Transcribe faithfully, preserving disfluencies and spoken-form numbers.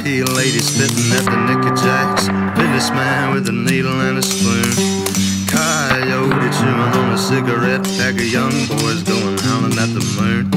heel lady spitting at the Nicky Jacks, fitness man with a needle and a spoon, coyote chewing on a cigarette, pack of young boys going howling at the moon.